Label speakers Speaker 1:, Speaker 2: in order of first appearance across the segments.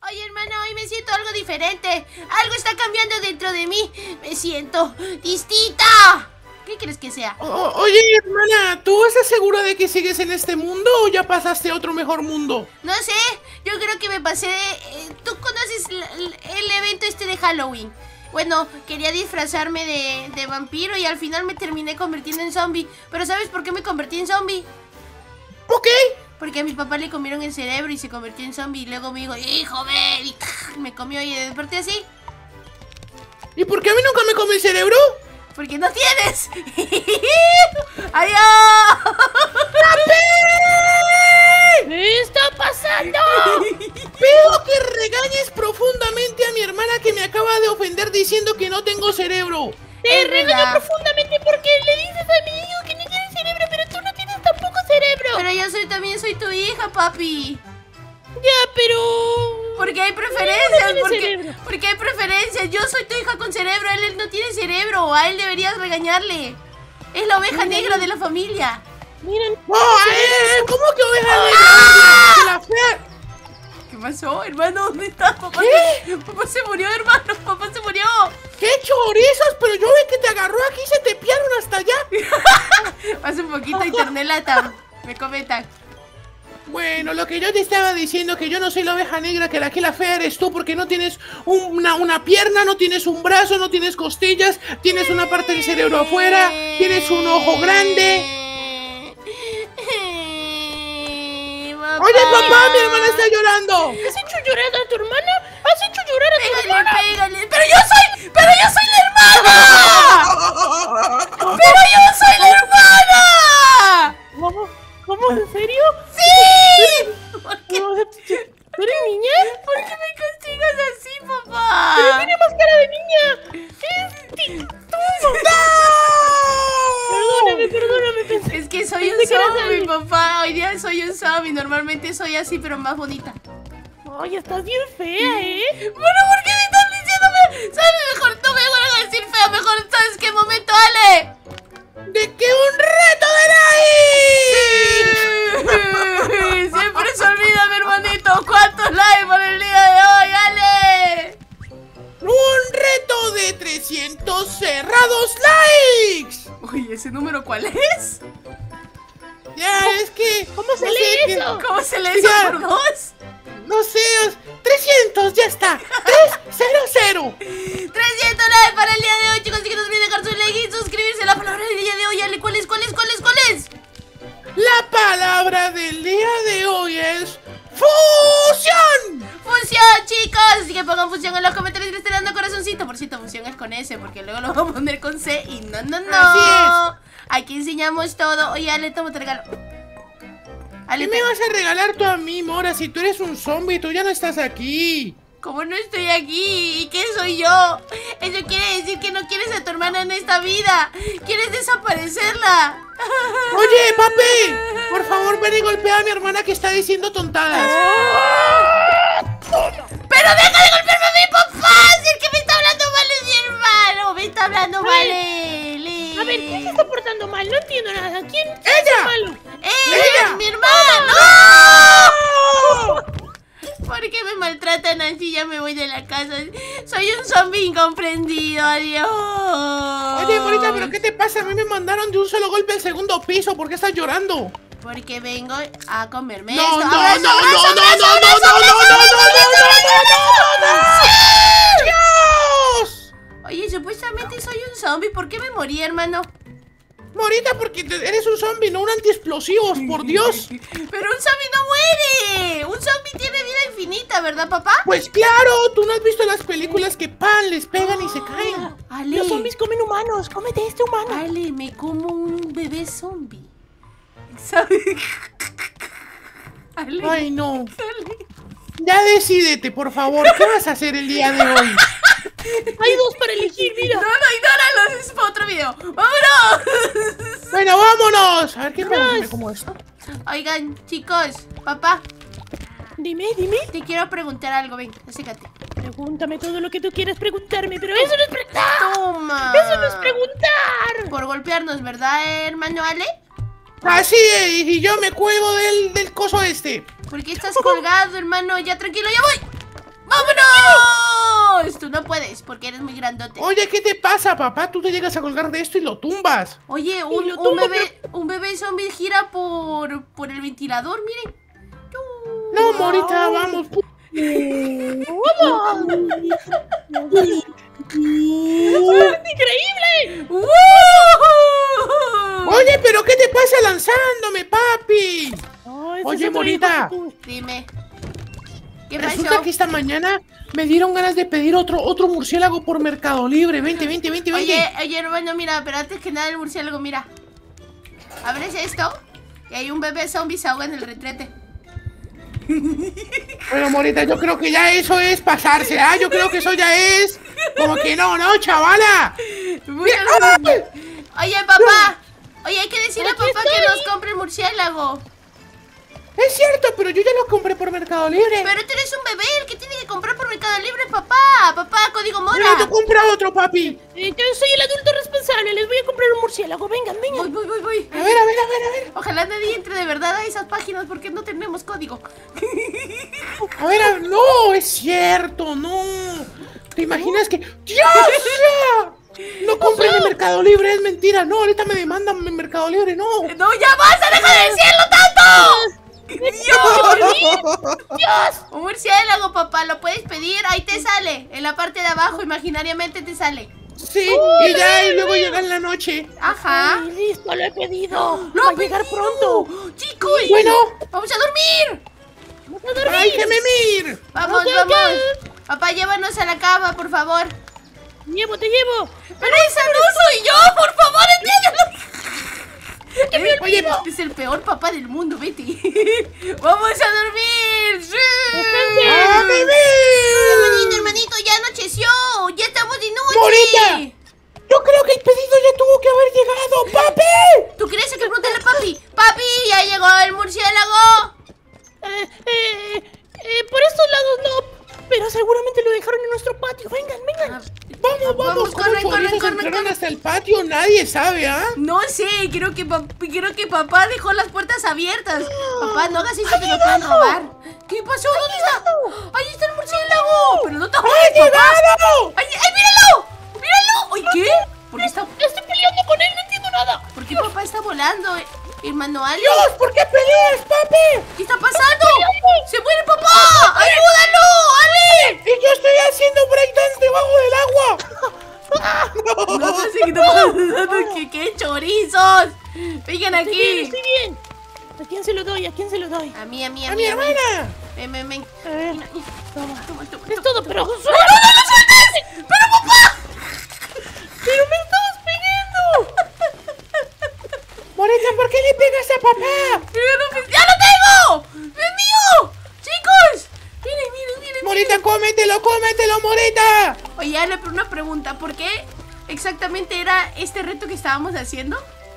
Speaker 1: Oye, hermano, hoy me siento algo diferente. Algo está cambiando dentro de mí. Me siento distinta. ¿Qué crees que sea?
Speaker 2: Oye, hermana, ¿tú estás segura de que sigues en este mundo o ya pasaste a otro mejor mundo?
Speaker 1: No sé, yo creo que me pasé de... ¿Tú conoces el evento este de Halloween? Bueno, quería disfrazarme de vampiro y al final me terminé convirtiendo en zombie. Pero ¿sabes por qué me convertí en zombie?
Speaker 2: ¿Por qué?
Speaker 1: Porque a mi papá le comieron el cerebro y se convirtió en zombie. Y luego me dijo, hijo, ven, y me comió y desperté así.
Speaker 2: ¿Y por qué a mí nunca me come el cerebro?
Speaker 1: Porque no tienes. ¡Adiós!
Speaker 3: ¿Qué está pasando?
Speaker 2: Pido que regañes profundamente a mi hermana que me acaba de ofender diciendo que no tengo cerebro.
Speaker 3: Te regaño profundamente porque le dices a mi hijo que no tiene cerebro, pero tú no tienes tampoco cerebro.
Speaker 1: Pero yo también soy tu hija, papi.
Speaker 3: Ya, pero...
Speaker 1: Porque hay preferencias,
Speaker 3: no tiene
Speaker 1: porque hay preferencias. Yo soy tu hija con cerebro, él no tiene cerebro. A él deberías regañarle. Es la oveja negra de la familia.
Speaker 3: Miren.
Speaker 2: ¿Cómo que oveja negra? ¡La fea!
Speaker 1: ¿Qué pasó, hermano? ¿Dónde estás? Papá, papá se murió, hermano. Papá se murió.
Speaker 2: ¡Qué chorizos! Pero yo vi que te agarró aquí y se te piaron hasta allá.
Speaker 1: Pasa un poquito internet lata. Me comentan.
Speaker 2: Bueno, lo que yo te estaba diciendo, que yo no soy la oveja negra, que la fea eres tú, porque no tienes una pierna, no tienes un brazo, no tienes costillas, tienes una parte del cerebro afuera, tienes un ojo grande. Oye, papá, mi hermana está llorando.
Speaker 3: ¿Has hecho llorar a tu hermana? ¿Has hecho llorar a tu hermana?
Speaker 1: Pégale. ¡Pero yo soy la hermana! ¡Pero yo soy la hermana!
Speaker 3: ¿Cómo? ¿En serio?
Speaker 1: ¡Sí! ¿Por qué?
Speaker 3: ¿Tú eres niña?
Speaker 1: ¿Por qué me castigas así, papá?
Speaker 3: Pero tiene más cara de niña. ¡Es tú! Perdóname, pensé.
Speaker 1: Es que soy un zombie, papá. Hoy día soy un zombie. Normalmente soy así, pero más bonita.
Speaker 3: Ay, estás bien fea, ¿eh?
Speaker 1: Bueno, ¿por qué me están diciéndome? ¿Sabes? Mejor no me vuelvan a decir fea. Mejor, ¿sabes qué momento, Ale?
Speaker 2: ¡De que un reto de
Speaker 1: Sí.
Speaker 2: like!
Speaker 1: Siempre se olvida, mi hermanito. ¿Cuántos likes por el día de hoy, Ale?
Speaker 2: ¡Un reto de 300 cerrados likes!
Speaker 1: Uy, ¿ese número cuál es?
Speaker 2: Ya, es que...
Speaker 3: ¿Cómo se lee eso?
Speaker 1: ¿Cómo se lee eso por dos?
Speaker 2: No sé, 300, ya está. 300.
Speaker 1: 300 likes para el día de hoy, chicos. Así que no se olviden dejar su like y suscribirse. La palabra del día de hoy, Ale, ¿cuál es?
Speaker 2: La palabra del día de hoy es... ¡fusión!
Speaker 1: ¡Fusión, chicos! Así que pongan fusión en los comentarios y le estén dando corazoncito. Por cierto, fusión es con S, porque luego lo vamos a poner con C y no.
Speaker 2: Así es.
Speaker 1: Aquí enseñamos todo. Oye, Ale, toma, te regalo. Ale,
Speaker 2: ¿Qué me vas a regalar tú a mí, Mora? Si tú eres un zombie, tú ya no estás aquí.
Speaker 1: ¿Cómo no estoy aquí? ¿Y qué soy yo? Eso quiere decir que no quieres a tu hermana en esta vida. Quieres desaparecerla.
Speaker 2: Oye, papi, por favor, ven y golpea a mi hermana que está diciendo tontadas.
Speaker 1: ¡Pero deja de golpearme a mi papá! ¡Si el que me está hablando mal es mi hermano! ¡Me está hablando mal él!
Speaker 3: A ver, ¿quién se está portando mal? No entiendo nada. ¿Quién
Speaker 2: ¡Ella!
Speaker 3: es malo?
Speaker 1: ¡Ella! ¡Mi hermana! ¡No! ¿Por qué me maltratan así? Ya me voy de la casa. Soy un zombie incomprendido. Adiós.
Speaker 2: Oye, Morita, ¿pero qué te pasa? A mí me mandaron de un solo golpe al segundo piso. ¿Por qué estás llorando?
Speaker 1: Porque vengo a comerme
Speaker 2: No,
Speaker 1: esto.
Speaker 2: no, no,
Speaker 1: ¡Abrazo,
Speaker 2: no,
Speaker 1: abrazo,
Speaker 2: no, no,
Speaker 1: abrazo,
Speaker 2: no,
Speaker 1: abrazo,
Speaker 2: no, no,
Speaker 1: abrazo,
Speaker 2: no, no,
Speaker 1: abrazo!
Speaker 2: ¡Dios!
Speaker 1: Oye, supuestamente soy un zombie. ¿Por qué me morí, hermano?
Speaker 2: Morita, porque eres un zombie, no un antiexplosivos, por Dios.
Speaker 1: Pero un zombie no muere. Un zombie tiene vida infinita, ¿verdad, papá?
Speaker 2: Pues claro, tú no has visto las películas que pan les pegan y se caen.
Speaker 1: Ale,
Speaker 3: Los zombies comen humanos. Cómete este humano.
Speaker 1: Ale, me como un bebé zombie. ¿Sabes? Ale,
Speaker 2: Ay, no.
Speaker 1: Ale.
Speaker 2: Ya decídete, por favor, ¿qué vas a hacer el día de hoy?
Speaker 3: Hay dos para elegir, mira.
Speaker 1: No, ignóralos, es para otro video. ¡Vámonos!
Speaker 2: Bueno, vámonos. A ver, ¿qué podemos hacer como esto?
Speaker 1: Oigan, chicos, papá,
Speaker 3: Dime.
Speaker 1: te quiero preguntar algo. Ven, acércate.
Speaker 3: Pregúntame todo lo que tú quieras preguntarme, pero eso no es preguntar.
Speaker 1: Toma.
Speaker 3: Eso no es preguntar.
Speaker 1: Por golpearnos, ¿verdad, hermano Ale?
Speaker 2: Así es, y yo me cuelgo del coso este.
Speaker 1: ¿Por qué estás colgado, hermano? Ya, tranquilo, ya voy. ¡Vámonos! Tú no puedes porque eres muy grandote.
Speaker 2: Oye, ¿qué te pasa, papá? Tú te llegas a colgar de esto y lo tumbas.
Speaker 1: Oye, un bebé zombie gira por el ventilador, miren.
Speaker 2: No, Morita, vamos.
Speaker 3: ¡Increíble!
Speaker 2: Oye, ¿pero qué te pasa lanzándome, papi?
Speaker 3: No, ese
Speaker 2: Oye,
Speaker 3: es otro
Speaker 2: Morita.
Speaker 3: hijo que tú.
Speaker 1: Dime. ¿Qué
Speaker 2: Resulta
Speaker 1: pasó?
Speaker 2: que esta mañana me dieron ganas de pedir otro murciélago por Mercado Libre. Vente.
Speaker 1: Oye, hermano, mira, pero antes que nada el murciélago, mira. Abres esto y hay un bebé zombie se ahoga en el retrete.
Speaker 2: Bueno, Morita, yo creo que ya eso es pasarse, ¿ah? Yo creo que eso ya es como que no, chavala. Mira, ¡ay!
Speaker 1: Oye, papá. Oye, hay que decirle a
Speaker 3: Aquí
Speaker 1: papá que
Speaker 3: estoy.
Speaker 1: nos compre el murciélago.
Speaker 2: Es cierto, pero yo ya lo compré por Mercado Libre.
Speaker 1: Pero tú eres un bebé, el que tiene que comprar por Mercado Libre, papá. Papá, código
Speaker 2: Pero
Speaker 1: mora.
Speaker 2: tú compra otro, papi.
Speaker 3: Yo soy el adulto responsable, les voy a comprar un murciélago. Vengan.
Speaker 1: Voy.
Speaker 2: A ver.
Speaker 1: Ojalá nadie entre de verdad a esas páginas porque no tenemos código.
Speaker 2: A ver, no, es cierto, no. ¿Te imaginas que... ¡Dios! No compren en Mercado Libre, es mentira. No, ahorita me demandan en Mercado Libre, no.
Speaker 1: ¡No, ya basta! ¡Deja de decirlo tanto! ¡Dios! Un murciélago, papá, lo puedes pedir, ahí te sale. En la parte de abajo, imaginariamente te sale.
Speaker 2: Sí, y ya, y luego llega en la noche.
Speaker 1: Ajá.
Speaker 3: Ay, listo, lo he pedido.
Speaker 1: ¡Lo
Speaker 3: Va
Speaker 1: ha
Speaker 3: a llegar
Speaker 1: pedido!
Speaker 3: pronto.
Speaker 1: ¡Chicos!
Speaker 2: Bueno.
Speaker 1: ¡Vamos a dormir!
Speaker 3: Vamos a dormir.
Speaker 2: ¡Ay, que me mir!
Speaker 1: ¡Vamos! Papá, llévanos a la cama, por favor.
Speaker 3: Te llevo.
Speaker 1: ¡Pero esa no soy yo! ¡Por favor, entiéndelo!
Speaker 2: Oye,
Speaker 1: Es el peor papá del mundo, vete. ¡Vamos a dormir! ¡Sí!
Speaker 2: ¡a beber!
Speaker 1: Hermanito, ya anocheció. Ya estamos de noche.
Speaker 2: ¡Morita! Yo creo que el pedido ya tuvo que haber llegado, papi.
Speaker 1: ¿Tú crees que pregúntale a papi? ¡Papi, ya llegó el murciélago!
Speaker 3: Por estos lados no, pero seguramente lo dejaron en nuestro patio. Vengan.
Speaker 2: Vamos,
Speaker 1: corre,
Speaker 2: entraron hasta el patio, nadie sabe, ¿ah?
Speaker 1: No sé, creo que papá dejó las puertas abiertas. Papá, no hagas eso, te lo pueden robar. ¿Qué pasó? ¿Dónde está? ¡Ahí está el murciélago! Pero no te
Speaker 2: ¡Ha
Speaker 1: acuerdas, papá.
Speaker 2: llegado!
Speaker 1: ¡Ay, míralo! ¡Míralo! ¡Ay, qué! ¿Por qué está...?
Speaker 3: Estoy peleando con él, no entiendo nada.
Speaker 1: ¿Por qué papá está volando, hermano Ale?
Speaker 2: ¡Dios! ¿Por qué peleas, papi?
Speaker 1: ¿Qué está pasando? ¡Se muere papá! ¡Ayúdalo, Ale!
Speaker 2: Y yo estoy haciendo breakdance debajo del agua.
Speaker 1: No sé qué está pasando. ¡Qué chorizos! Vengan aquí.
Speaker 3: Estoy bien. ¿A quién se lo doy?
Speaker 1: A mí.
Speaker 2: ¡A mi hermana!
Speaker 1: Ven.
Speaker 3: A ver,
Speaker 1: Toma.
Speaker 3: es todo, pero...
Speaker 1: ¡No lo sueltes! ¡Pero papá!
Speaker 3: ¡Pero me estabas pegando!
Speaker 2: Morita, ¿por qué le pegas a papá?
Speaker 1: ¡Ya lo tengo! ¡Es mío! ¡Chicos! Miren.
Speaker 2: Morita, cómetelo, Morita.
Speaker 1: Oye, Ale, pero una pregunta. ¿Por qué exactamente era este reto que estábamos haciendo?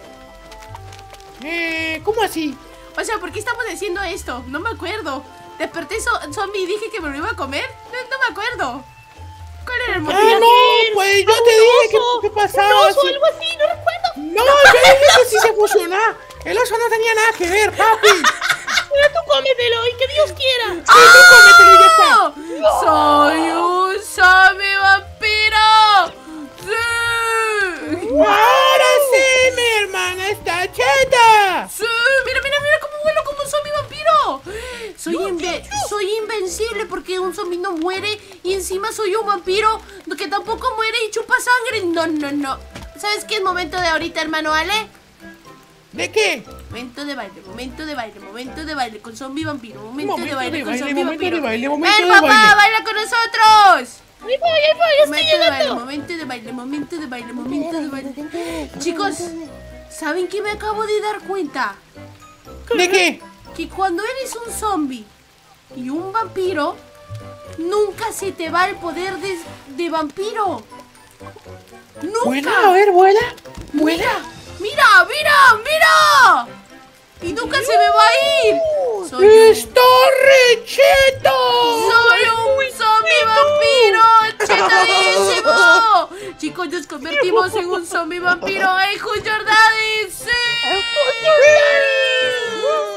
Speaker 2: ¿Cómo así?
Speaker 1: O sea, ¿por qué estamos haciendo esto? No me acuerdo. Desperté zombie y dije que me lo iba a comer. No me acuerdo. ¿Cuál era el motivo?
Speaker 2: Ah, no, pues yo te dije que pasaba.
Speaker 3: Un oso, algo así, no recuerdo.
Speaker 2: No, yo dije que sí se fusionaba. El oso no tenía nada que ver, papi.
Speaker 3: Pero tú cómetelo y que Dios quiera.
Speaker 2: Sí, tú cómetelo y ya está.
Speaker 1: ¡Soy un zombie vampiro! ¡Sí!
Speaker 2: Ahora sí, mi hermana está cheta.
Speaker 1: ¡Sí! ¡Mira cómo vuelo como un zombie vampiro! Soy invencible porque un zombie no muere y encima soy un vampiro que tampoco muere y chupa sangre. No. ¿Sabes qué es momento de ahorita, hermano Ale?
Speaker 2: ¿De qué?
Speaker 1: Momento de baile con zombie vampiro. Momento de
Speaker 2: Momento
Speaker 1: baile
Speaker 2: de
Speaker 1: con
Speaker 2: baile,
Speaker 1: zombie
Speaker 2: momento de
Speaker 1: vampiro.
Speaker 2: baile, momento
Speaker 1: ¡Ven,
Speaker 2: de
Speaker 1: papá!
Speaker 2: baile.
Speaker 1: ¡Baila con nosotros!
Speaker 3: Ahí voy, estoy llegando.
Speaker 1: Momento de baile. Chicos, ¿saben qué me acabo de dar cuenta?
Speaker 2: ¿De qué?
Speaker 1: Que cuando eres un zombie y un vampiro, nunca se te va el poder de vampiro. ¡Nunca!
Speaker 2: Vuela, a ver, vuela. Vuela.
Speaker 1: ¡Mira! Y nunca se me va a ir.
Speaker 2: ¡Está recheto!
Speaker 1: ¡Soy un zombie vampiro! ¡Chetadísimo! Chicos, nos convertimos en un zombie vampiro en Who's Your Daddy. ¡Sí!